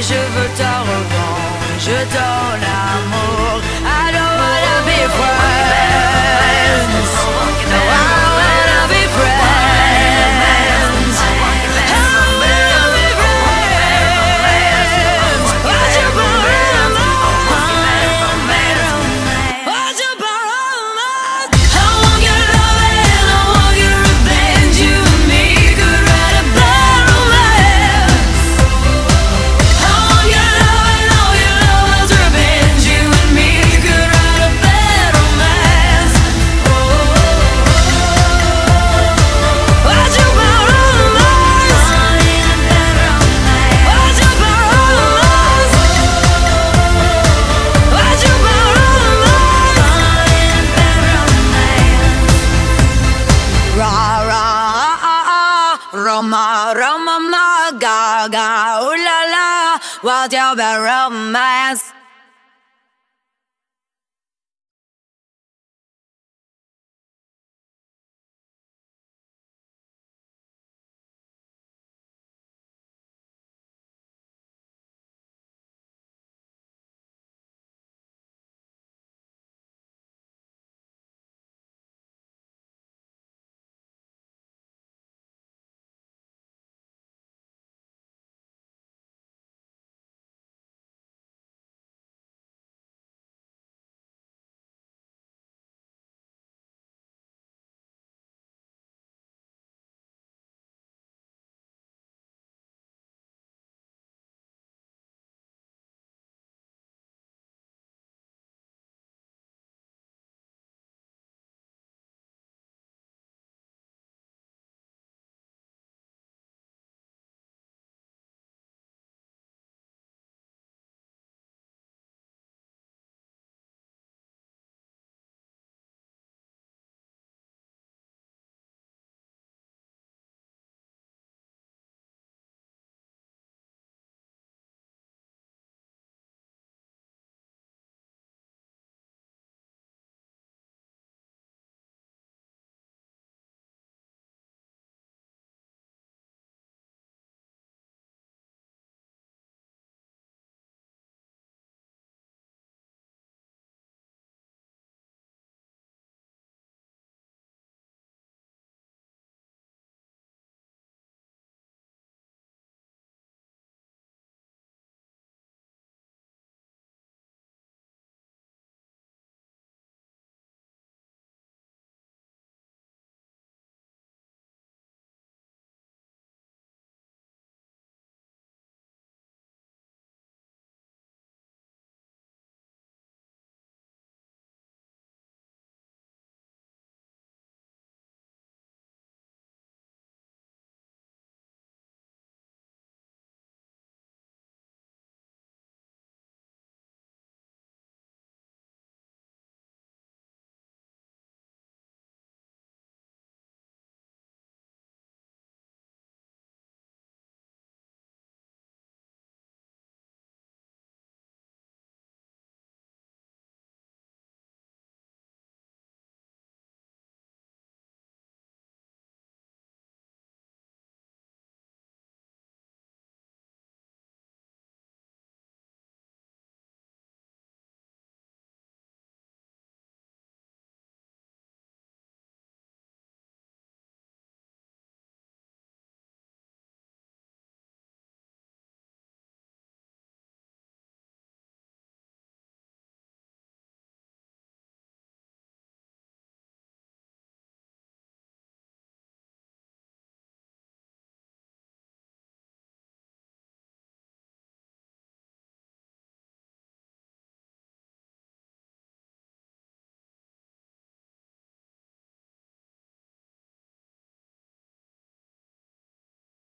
je veux ta revanche, ton amour. I don't wanna be friends. No, I wanna be friends. I wanna be friends. Why'd you borrow romance? Why'd you borrow romance? I want your loving, I want your revenge. You and me could write a bad romance. I want your loving, all your love's revenge. You and me could write a bad romance. Why'd you borrow romance? Why'd you borrow romance? Why'd you borrow romance? Ra ra Roma Roma ma ga ga ooh la la, what's your bad romance?